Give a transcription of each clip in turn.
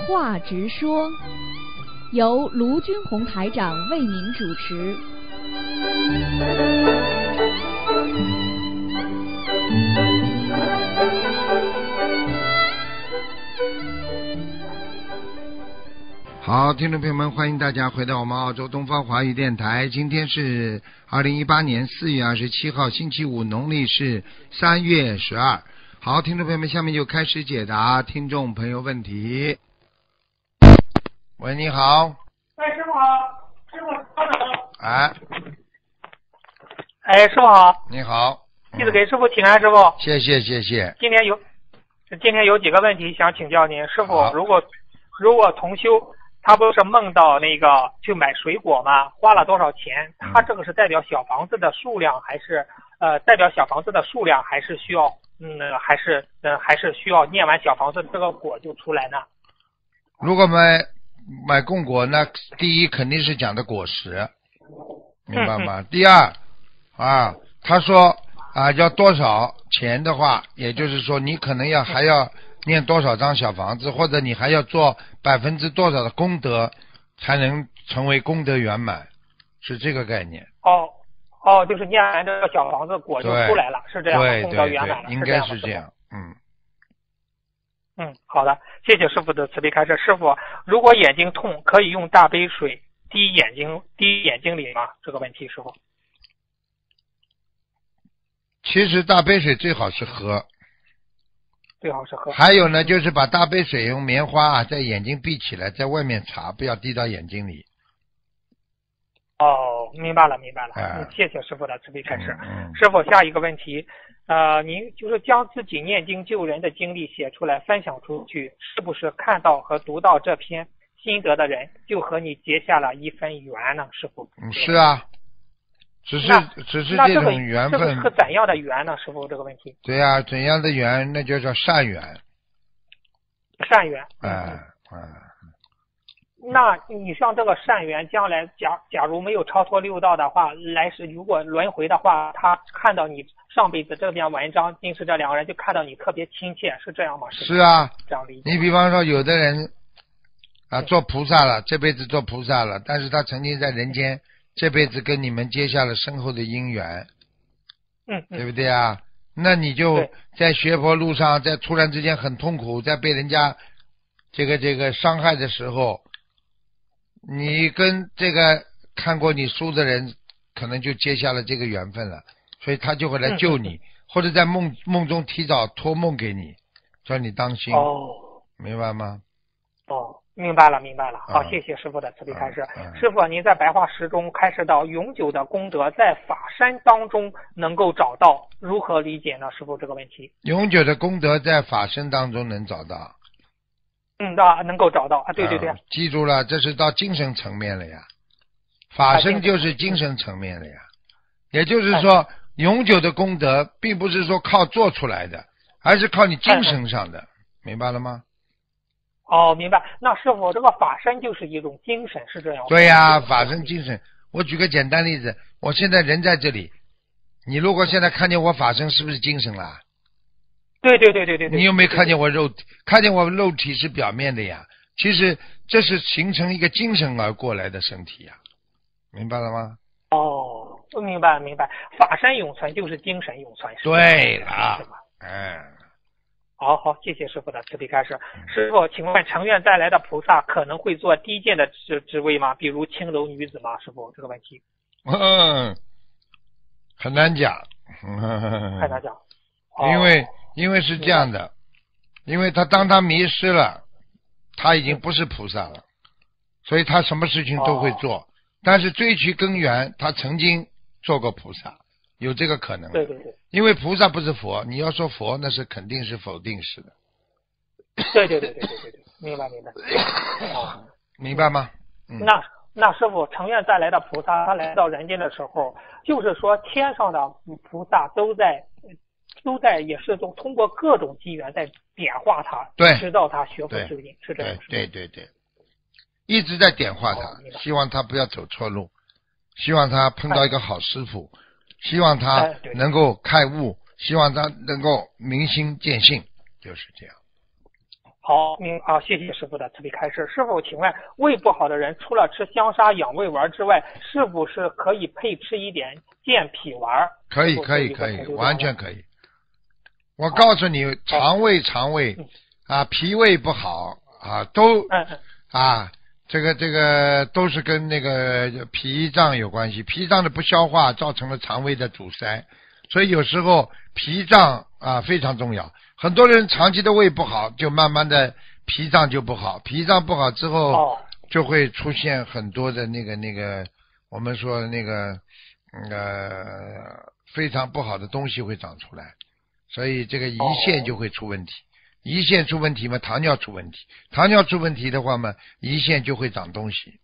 话直说，由卢军红台长为您主持。 好，听众朋友们，欢迎大家回到我们澳洲东方华语电台。今天是2018年4月27号，星期五，农历是3月12。好，听众朋友们，下面就开始解答听众朋友问题。喂，你好。 哎，师傅好，师傅稍等。 哎， 师傅好。 你好。 弟子给师傅请安，师傅。 谢谢谢谢。 今天有几个问题想请教您，师傅。如果同修他不是梦到那个去买水果吗？花了多少钱？他这个是代表小房子的数量，还是需要还是需要念完小房子这个果就出来呢？ 如果买供果，那第一肯定是讲的果实，明白吗？第二他说要多少钱的话，也就是说你可能还要念多少张小房子，或者你还要做%多少的功德，才能成为功德圆满，是这个概念。 就是念完这个小房子果就出来了，是这样的，功德圆满了， 应该是这样。 好的，谢谢师傅的慈悲开示。师傅，如果眼睛痛，可以用大杯水滴眼睛里吗？这个问题，师傅。 其实大杯水最好是喝。还有呢，就是把大杯水用棉花在眼睛闭起来，在外面擦，不要滴到眼睛里。 明白了。谢谢师傅的慈悲开示。师傅，下一个问题，您就是将自己念经救人的经历写出来分享出去，是不是看到和读到这篇心得的人就和你结下了一份缘呢？师傅。 是啊，只是这种缘分。 这个是怎样的缘呢？师傅，这个问题。 对啊，怎样的缘，那就叫善缘。 善缘。那你像这个善缘，将来假如没有超脱六道的话，来世如果轮回的话，他看到你上辈子这篇文章，今世这两个人就看到你特别亲切，是这样吗？ 是啊， 这样理解。 你比方说有的人做菩萨了，这辈子做菩萨了，但是他曾经在人间，这辈子跟你们结下了深厚的因缘，对不对啊？那你就在学佛路上，在突然之间很痛苦，在被人家这个伤害的时候，你跟这个看过你书的人可能就结下了这个缘分了，所以他就会来救你，或者在梦中提早托梦给你，叫你当心。明白吗？ 明白了。好，谢谢师傅的慈悲开示。师傅，您在白话诗中开示到永久的功德在法身当中能够找到，如何理解呢？师傅，这个问题。 永久的功德在法身当中能找到。 能够找到对。 记住了，这是到精神层面了呀，法身就是精神层面了呀。也就是说，永久的功德并不是说靠做出来的，而是靠你精神上的，明白了吗？ 明白。那师傅，这个法身就是一种精神，是这样吗？ 对呀，法身精神。我举个简单例子，我现在人在这里，你如果现在看见我法身，是不是精神了？ 对。 你有没有看见我肉体？看见我肉体是表面的呀，其实这是形成一个精神而过来的身体呀，明白了吗？ 明白。法身永存就是精神永存。 对了。 好，谢谢师傅的慈悲开示。师傅，请问成愿带来的菩萨可能会做低贱的职位吗？比如青楼女子吗？师傅，这个问题。 很难讲。 很难讲。 因为是这样的，因为当他迷失了，他已经不是菩萨了，所以他什么事情都会做，但是追求根源，他曾经做过菩萨，有这个可能。 对。 因为菩萨不是佛，你要说佛，那是肯定是否定式的。 对，明白。 明白吗？ 那师傅，成愿带来的菩萨，他来到人间的时候，就是说天上的菩萨都在也是通过各种机缘在点化他，指导他学佛修行，是这样。 对，一直在点化他，希望他不要走错路，希望他碰到一个好师傅，希望他能够开悟，希望他能够明心见性，就是这样。 好，谢谢师傅的慈悲开示。师傅，请问胃不好的人，除了吃香砂养胃丸之外，是不是可以配吃一点健脾丸？ 可以，完全可以。我告诉你，肠胃脾胃不好都这个都是跟那个脾脏有关系，脾脏的不消化造成了肠胃的阻塞，所以有时候脾脏非常重要。很多人长期的胃不好，就慢慢的脾脏就不好，脾脏不好之后就会出现很多的那个我们说的那个非常不好的东西会长出来，所以这个胰腺就会出问题。胰腺出问题嘛，糖尿出问题，糖尿出问题的话嘛，胰腺就会长东西。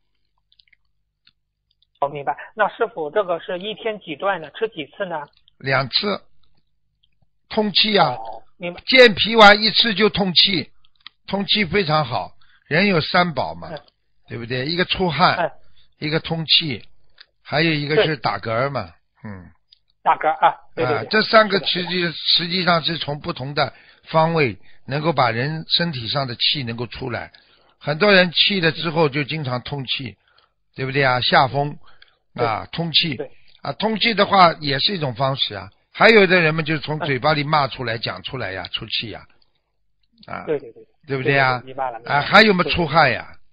明白。那师傅，这个是一天几段呢？吃几次呢？2 次。通气明白。健脾丸一吃就通气，通气非常好。人有3宝嘛，对不对？一个出汗，一个通气，还有一个是打嗝嘛， 打嗝对。 这3个实际上是从不同的方位能够把人身体上的气能够出来。很多人气了之后就经常通气，对不对下风通气通气的话也是一种方式还有的人们就是从嘴巴里骂出来讲出来出气对， 对不对明白了还有出汗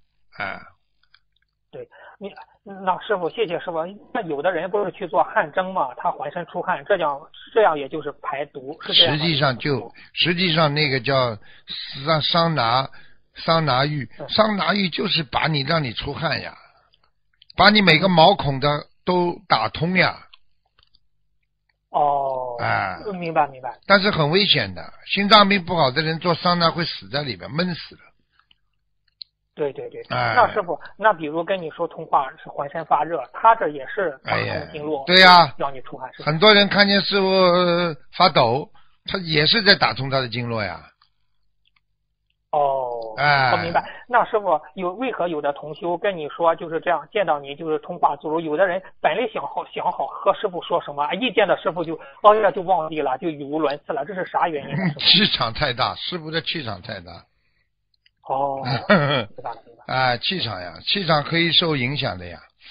对，那师傅，谢谢师傅。那有的人不是去做汗蒸嘛，他浑身出汗，这样也就是排毒，是这样吗？ 实际上那个叫桑拿浴，桑拿浴就是让你出汗把你每个毛孔的都打通明白。 但是很危险的，心脏病不好的人做桑拿会死在里面，闷死了。 对。那师傅，那比如跟你说通话是浑身发热，他这也是打通经络， 对让你出汗。 很多人看见师傅发抖，他也是在打通他的经络明白。那师傅为何有的同修跟你说就是这样，见到你就是通话自如，有的人本来想好和师傅说什么，一见到师傅就忘记了，就语无伦次了，这是啥原因呢？ 气场太大，师傅的气场太大。气场气场可以受影响的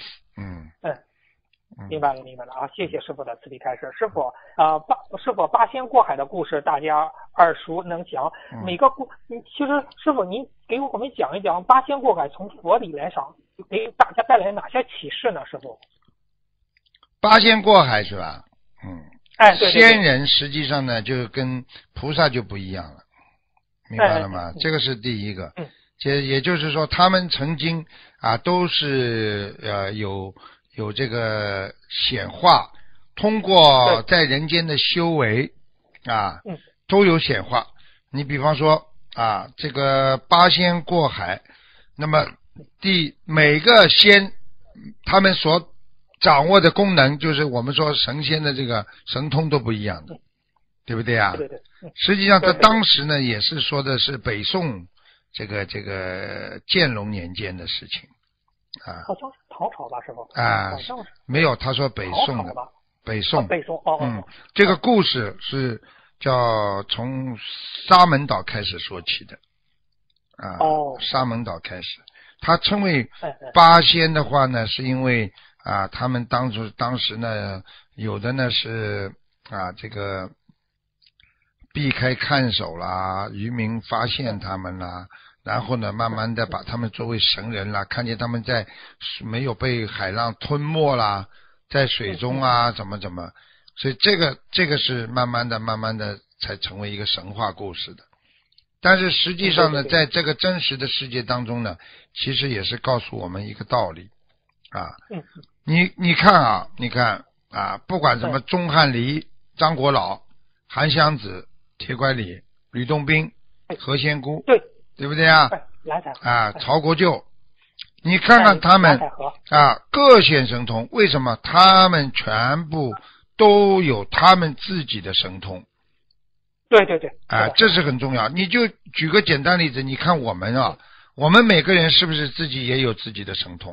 明白了谢谢师傅的慈悲开示。师傅师傅八仙过海的故事大家耳熟能详，每个其实师傅您给我们讲一讲八仙过海从佛理来上给大家带来哪些启示呢？师傅， 八仙过海是吧？ 对。 仙人实际上呢就跟菩萨就不一样了，明白了吗？这个是第一个。也就是说他们曾经都是有这个显化，通过在人间的修为都有显化。你比方说这个八仙过海，那么每个仙他们所掌握的功能，就是我们说神仙的这个神通都不一样的，对不对对。 实际上在当时呢也是说的是北宋这个建隆年间的事情好像是唐朝吧，师傅好像是没有，他说北宋的北宋这个故事是叫从沙门岛开始说起的沙门岛开始，他称为八仙的话呢，是因为他们当时呢有的呢是这个避开看守啦，渔民发现他们啦，然后呢慢慢的把他们作为神人啦，看见他们在没有被海浪吞没啦，在水中怎么，所以这个是慢慢的才成为一个神话故事的。但是实际上呢在这个真实的世界当中呢，其实也是告诉我们一个道理你看不管什么钟汉离、张国老、韩湘子、铁拐李、吕洞宾、何仙姑，对不对曹国舅，你看看他们各显神通，为什么？他们全部都有他们自己的神通。 对这是很重要。你就举个简单例子，你看我们我们每个人是不是自己也有自己的神通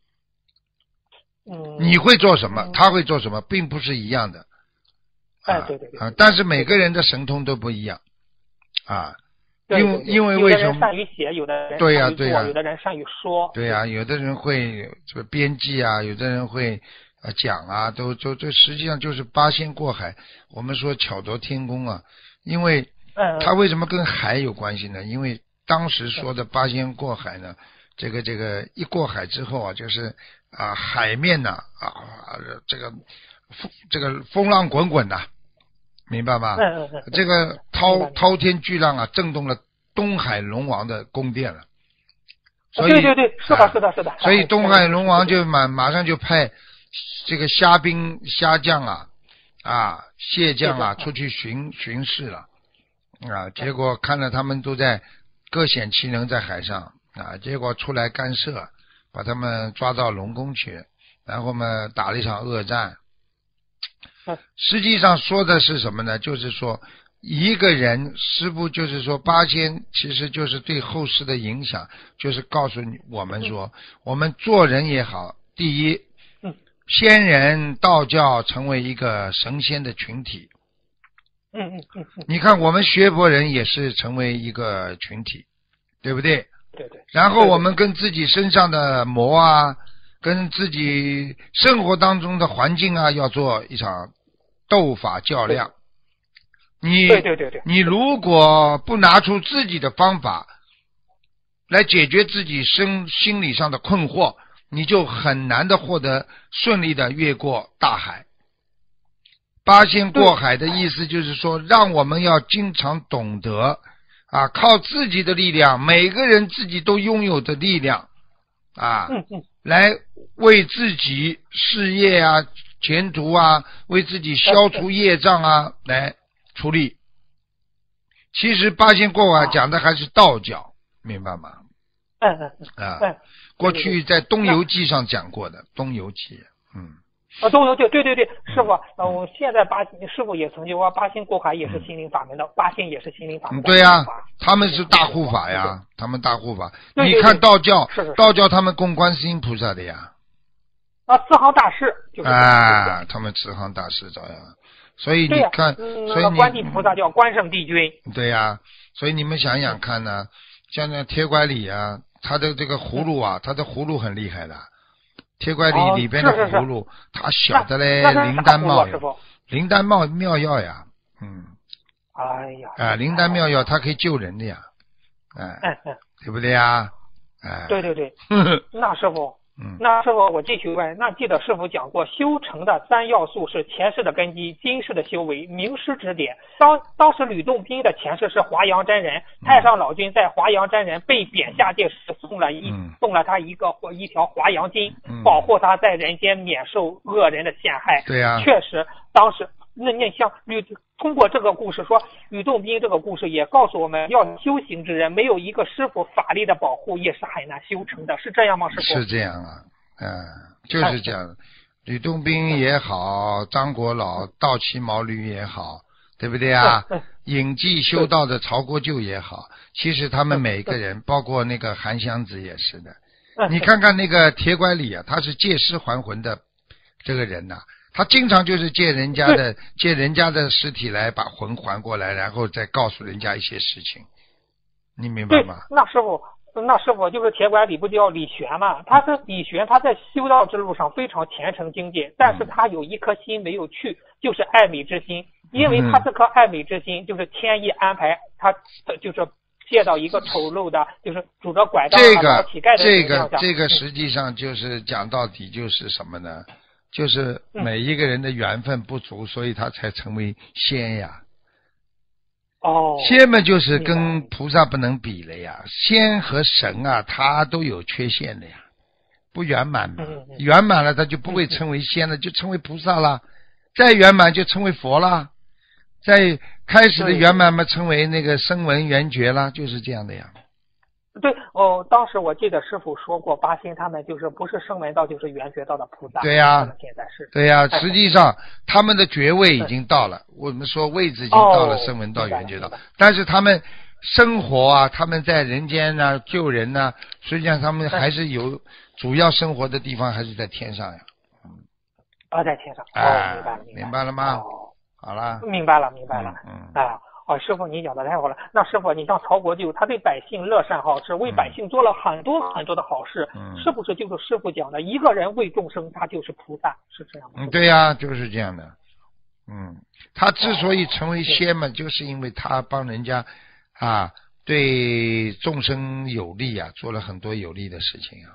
你会做什么他会做什么并不是一样的对但是每个人的神通都不一样因为为什么？ 有的人善于写，有的人对呀、 有的人善于说。 对呀、有的人会这个编辑啊，有的人会讲啊，都实际上就是八仙过海。我们说巧夺天工啊，因为它为什么跟海有关系呢？因为当时说的八仙过海呢，这个一过海之后啊，就是海面呐这个风浪滚滚呐、明白吗？这个滔天巨浪啊，震动了东海龙王的宫殿了。所以对，是的。 所以东海龙王就马上就派这个虾兵虾将蟹将出去巡视了结果看了他们都在各显其能在海上结果出来干涉，把他们抓到龙宫去，然后嘛打了一场恶战。实际上说的是什么呢？就是说一个人师父就是说八仙其实就是对后世的影响，就是告诉我们说我们做人也好，第一仙人道教成为一个神仙的群体。你看我们学佛人也是成为一个群体，对不对？ 对。 然后我们跟自己身上的魔跟自己生活当中的环境要做一场斗法较量。 对。 你如果不拿出自己的方法来解决自己心理上的困惑，你就很难的获得顺利的越过大海。八仙过海的意思就是说，让我们要经常懂得靠自己的力量，每个人自己都拥有的力量来为自己事业前途为自己消除业障来处理。其实八仙过海讲的还是道教，明白吗？过去在东游记上讲过的，东游记东游记，对，师傅，我现在师傅也曾经说八仙过海也是心灵法门的，八仙也是心灵法门的。 对呀，他们是大护法呀，他们大护法。你看道教，道教他们供观世音菩萨的呀。 慈航大师就是他们慈航大师照样。所以你看，所以观地菩萨叫关圣帝君。 对呀，所以你们想想看呢，像那铁拐李他的这个葫芦他的葫芦很厉害的。铁拐李里边的葫芦，它小的嘞，灵丹妙药呀，灵丹妙药它可以救人的呀，对不对呀？ 对，那师傅，我继续问，那记得师傅讲过，修成的3要素是前世的根基，今世的修为，名师指点。当时吕洞宾的前世是华阳真人，太上老君在华阳真人被贬下界时送了他一条华阳金，保护他在人间免受恶人的陷害。 对呀， 确实当时那像通过这个故事说，吕洞宾这个故事也告诉我们，要修行之人没有一个师傅法力的保护也是很难修成的，是这样吗？师傅？ 是这样就是这样。吕洞宾也好，张国老、道奇毛驴也好，对不对隐迹修道的曹国舅也好，其实他们每一个人，包括那个韩湘子也是的。你看看那个铁拐李他是借尸还魂的这个人他经常就是借人家的尸体来把魂还过来，然后再告诉人家一些事情，你明白吗？ 那师傅就是铁拐李不叫李玄嘛？他是李玄，他在修道之路上非常虔诚精进，但是他有一颗心没有去，就是爱美之心。因为他这颗爱美之心，就是天意安排他就是借到一个丑陋的，就是拄着拐杖乞丐的形象下。 这个实际上就是讲到底就是什么呢？就是每一个人的缘分不足，所以他才成为仙呀。仙嘛就是跟菩萨不能比了呀，仙和神他都有缺陷的呀，不圆满嘛。圆满了他就不会称为仙了，就称为菩萨了。再圆满就称为佛了。再开始的圆满嘛，称为那个声闻缘觉了，就是这样的呀。 对当时我记得师父说过，八仙他们就是不是声闻道就是缘觉道的菩萨。 对呀，对呀，实际上他们的觉位已经到了，我们说位置已经到了声闻道缘觉道，但是他们生活他们在人间救人实际上他们还是有主要生活的地方还是在天上呀。 在天上。 明白了吗？好了， 明白了。 师傅，你讲的太好了。那师傅，你像曹国舅，他对百姓乐善好施，为百姓做了很多很多的好事，是不是就是师傅讲的一个人为众生，他就是菩萨，是这样吗？ 对呀，就是这样的。他之所以成为仙嘛，就是因为他帮人家对众生有利啊，做了很多有利的事情啊。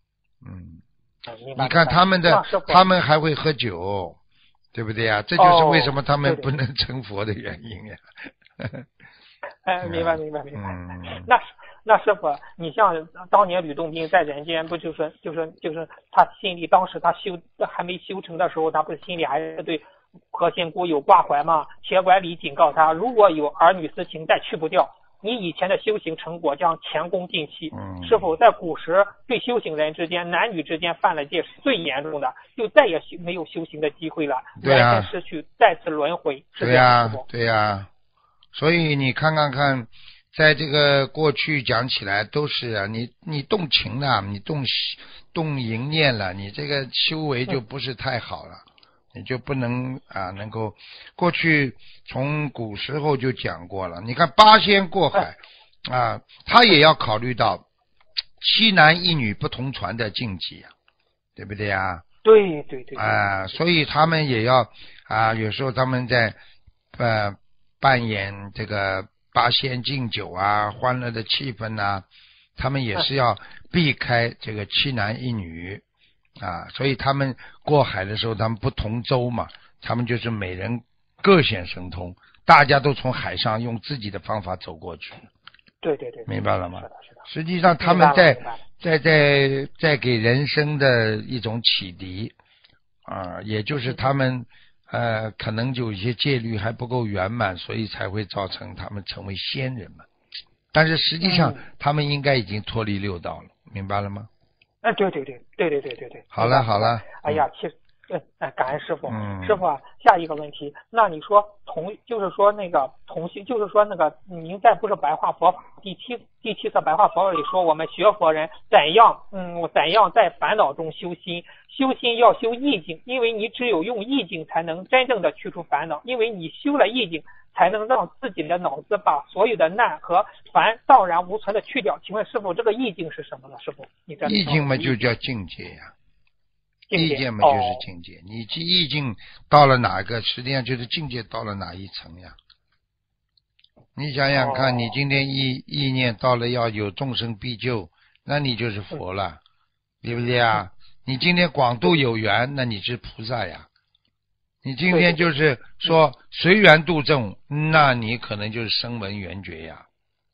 你看他们还会喝酒，对不对呀？这就是为什么他们不能成佛的原因呀。 明白。那师傅，你像当年吕洞宾在人间，不就是他心里当时他还没修成的时候，他不是心里还是对何仙姑有挂怀吗？铁拐李警告他，如果有儿女私情再去不掉，你以前的修行成果将前功尽弃。是否在古时对修行人之间男女之间犯了戒是最严重的，就再也没有修行的机会了，完全失去再次轮回。 对呀。所以你看，在这个过去讲起来都是啊，你动情了，你动淫念了，你这个修为就不是太好了。你就不能能够过去从古时候就讲过了。你看八仙过海他也要考虑到七男一女不同船的禁忌对不对呀？ 对所以他们也要有时候他们在扮演这个八仙敬酒欢乐的气氛他们也是要避开这个七男一女所以他们过海的时候，他们不同舟嘛，他们就是每人各显神通，大家都从海上用自己的方法走过去。 对， 明白了吗？ 是的。 实际上他们在给人生的一种启迪也就是他们可能有一些戒律还不够圆满，所以才会造成他们成为仙人嘛。但是实际上他们应该已经脱离六道了，明白了吗？ 对。好了。 哎呀，其实感恩师傅。师傅下一个问题，那你说就是说那个您在不是白话佛法第七册白话佛法里说，我们学佛人怎样在烦恼中修心要修意境，因为你只有用意境才能真正的去除烦恼，因为你修了意境才能让自己的脑子把所有的难和烦荡然无存的去掉。请问师傅，这个意境是什么呢？师傅， 意境嘛就叫境界呀。意境嘛就是境界，你意境到了哪个，实际上就是境界到了哪一层呀。你想想看，你今天意念到了要有众生必救，那你就是佛了，对不对啊？你今天广度有缘，那你是菩萨呀。你今天就是说随缘度众，那你可能就是声闻缘觉呀。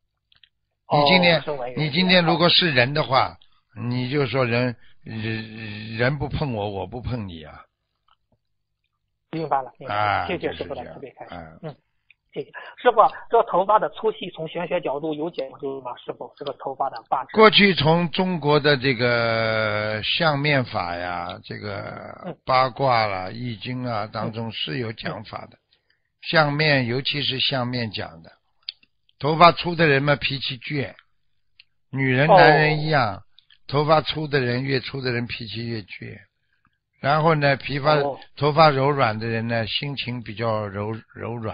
你今天如果是人的话，你就说人不碰我，我不碰你啊。 明白了。谢谢师傅的慈悲开示。谢谢师傅。这个头发的粗细从玄学角度有讲究吗？师傅，这个头发的发质。 过去从中国的这个相面法呀，这个八卦啦、易经当中是有讲法的。相面，尤其是相面讲的，头发粗的人嘛脾气倔，女人男人一样，头发粗的人越粗的人脾气越倔。然后呢，头发柔软的人呢，心情比较柔软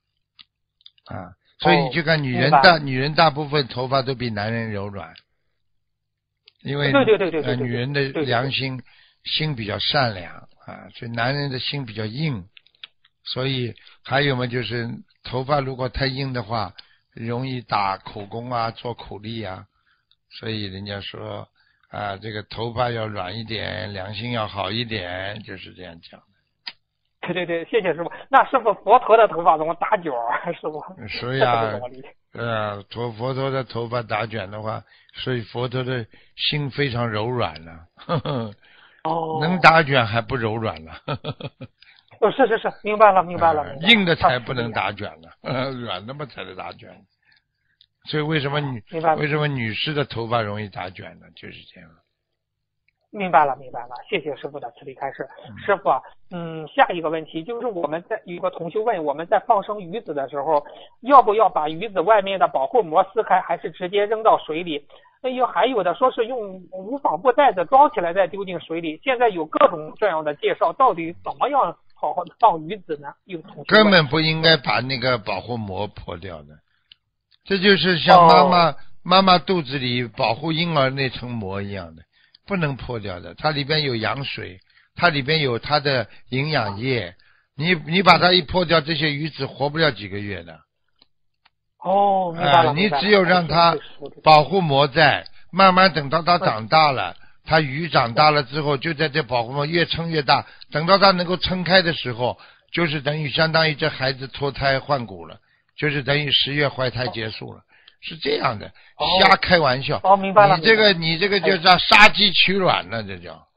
所以你就看女人大部分头发都比男人柔软，因为对女人的良心比较善良所以男人的心比较硬。所以还有嘛，就是头发如果太硬的话，容易打口功做口力所以人家说这个头发要软一点，良心要好一点，就是这样讲的。 对，谢谢师傅。那师傅，佛陀的头发怎么打卷师傅？ 所以佛陀的头发打卷的话，所以佛陀的心非常柔软了。能打卷还不柔软了。 是，明白了。 硬的才不能打卷了，软的嘛才能打卷。所以为什么女士的头发容易打卷呢？就是这样。 明白了，谢谢师傅的慈悲开示。师傅下一个问题就是有个同学问，我们在放生鱼子的时候，要不要把鱼子外面的保护膜撕开，还是直接扔到水里？还有的说是用无纺布袋子装起来再丢进水里。现在有各种这样的介绍，到底怎么样好好的放鱼子呢？有同学根本不应该把那个保护膜破掉的，这就是像妈妈肚子里保护婴儿那层膜一样的，不能破掉的。它里边有羊水，它里边有它的营养液，你把它一破掉，这些鱼子活不了几个月的。 哦，明白了。 你只有让它保护膜在，慢慢等到它长大了，它鱼长大了之后，就在这保护膜越撑越大，等到它能够撑开的时候，就是相当于这孩子脱胎换骨了，就是等于10月怀胎结束了，是这样的。瞎开玩笑。 明白了。 你这个就叫杀鸡取卵了，这叫。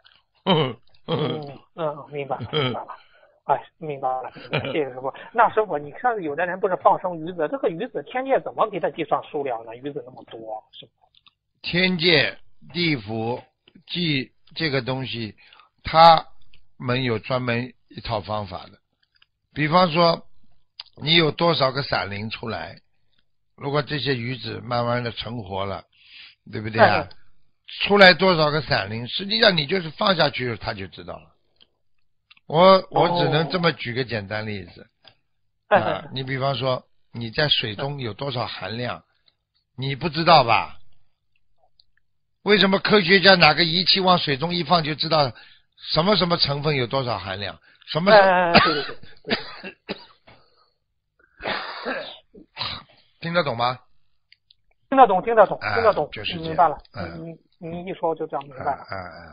明白了。明白了，谢谢师傅。那师傅，你看有的人不是放生鱼子，这个鱼子天界怎么给他计算数量呢？鱼子那么多，是不？ 天界、地府计这个东西，他们有专门一套方法的。比方说，你有多少个闪灵出来，如果这些鱼子慢慢的成活了，对不对啊？出来多少个闪灵，实际上你就是放下去，他就知道了。我只能这么举个简单例子你比方说你在水中有多少含量，你不知道吧？为什么科学家拿个仪器往水中一放就知道什么成分有多少含量？什么听得懂吗？ 听得懂， 就是明白了。你一说就这样明白了。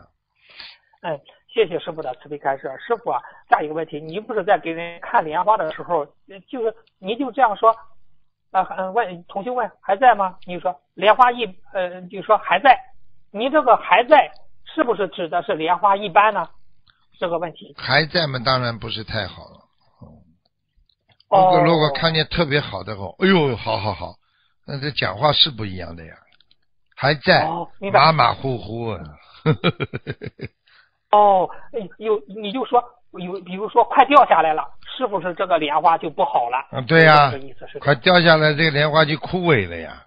谢谢师傅的慈悲开示。师傅啊，下一个问题，你不是在给人看莲花的时候，就是你就这样说问同学问还在吗？你说莲花就说还在，你这个还在是不是指的是莲花一般呢？这个问题还在嘛，当然不是太好了。如果看见特别好的话，哎呦，好，那这讲话是不一样的呀。还在，马马虎虎啊。 你就说比如说快掉下来了，是不是这个莲花就不好了？ 对呀， 这个意思是快掉下来，这个莲花就枯萎了呀。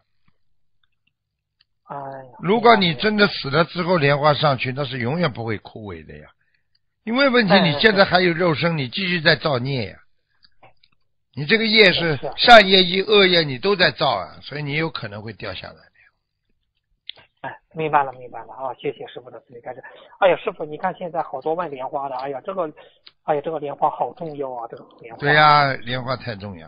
如果你真的死了之后莲花上去，那是永远不会枯萎的呀。因为问题你现在还有肉身，你继续在造孽呀。你这个业是善业与恶业你都在造啊，所以你有可能会掉下来的。 明白了谢谢师傅的慈悲开示。师傅，你看现在好多问莲花的，这个莲花好重要啊，这个莲花。 对呀，莲花太重要。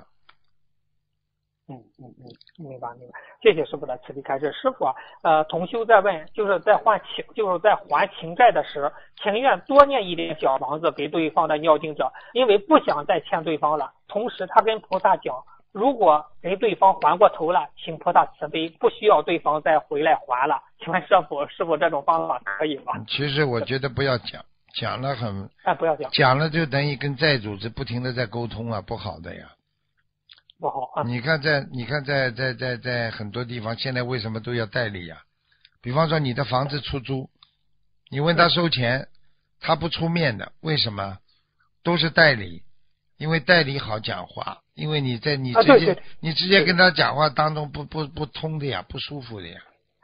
明白。谢谢师傅的慈悲开示。师傅同修在问，就是在还情债的时，情愿多念一点小房子给对方的要经者，因为不想再欠对方了。同时他跟菩萨讲，如果给对方还过头了，请菩萨慈悲，不需要对方再回来还了。请问师傅这种方法可以吗？ 其实我觉得不要讲了不要讲了就等于跟债主是不停的在沟通啊，不好的呀。 不好啊！ 你看在很多地方，现在为什么都要代理呀？比方说你的房子出租，你问他收钱，他不出面的，为什么？都是代理，因为代理好讲话，因为你直接跟他讲话当中不通的呀，不舒服的呀。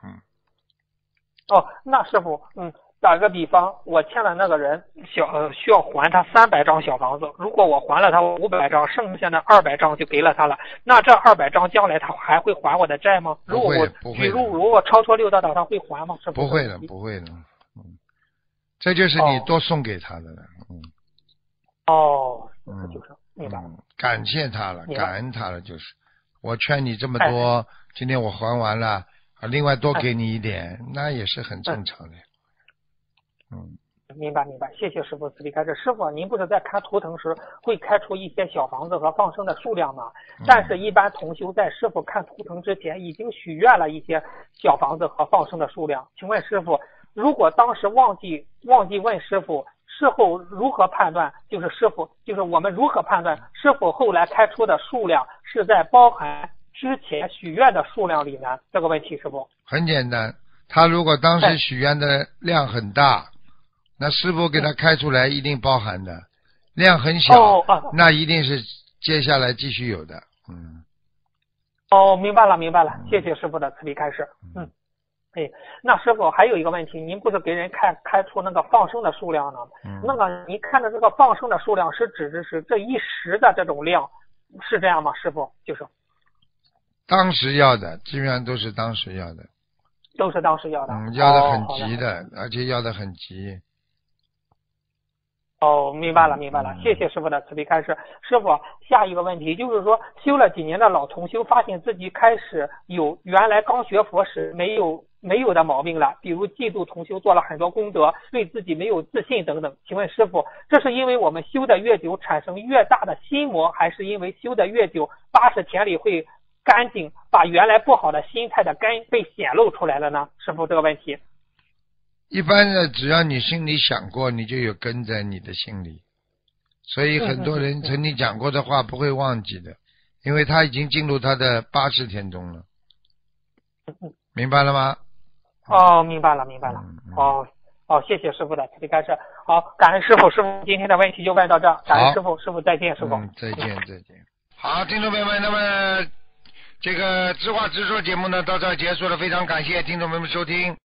那师傅，打个比方，我欠了那个人需要还他300张小房子，如果我还了他500张，剩下的200张就给了他了，那这200张将来他还会还我的债吗？如果如果超脱六道，他会还吗？ 不会的。这就是你多送给他的了。 就是明白了。 感谢他了，感恩他了，就是我劝你这么多，今天我还完了另外多给你一点，那也是很正常的。 明白，谢谢师傅慈悲开示。师傅，您不是在看图腾时会开出一些小房子和放生的数量吗？但是一般同修在师傅看图腾之前已经许愿了一些小房子和放生的数量，请问师傅，如果当时忘记问师傅，事后如何判断？就是我们如何判断师傅后来开出的数量是在包含之前许愿的数量里呢？这个问题师傅很简单，他如果当时许愿的量很大，那师傅给他开出来一定包含的，量很小，那一定是接下来继续有的。明白了，谢谢师傅的慈悲开示。 哎，那师傅还有一个问题，您不是给人开出那个放生的数量呢？那个您看的这个放生的数量是指的是这一时的这种量，是这样吗？师傅就是当时要的，基本上都是当时要的， 都是当时要的。 要的很急的，而且要的很急。 哦，明白了，谢谢师傅的慈悲开示。师傅，下一个问题就是说，修了几年的老同修发现自己开始有原来刚学佛时没有的毛病了，比如嫉妒同修做了很多功德，对自己没有自信等等。请问师傅，这是因为我们修的越久产生越大的心魔，还是因为修的越久80田里会干净，把原来不好的心态的根被显露出来了呢？师傅，这个问题。 一般的，只要你心里想过，你就有根在你的心里，所以很多人曾经讲过的话不会忘记的，因为他已经进入他的80天中了。明白了吗？ 哦，明白了。哦，谢谢师傅的慈悲开示。好，感恩师傅，师傅今天的问题就问到这，感恩师傅，师傅再见，师傅。 再见。好，听众朋友们，那么这个知话直说节目呢到这儿结束了，非常感谢听众朋友们收听。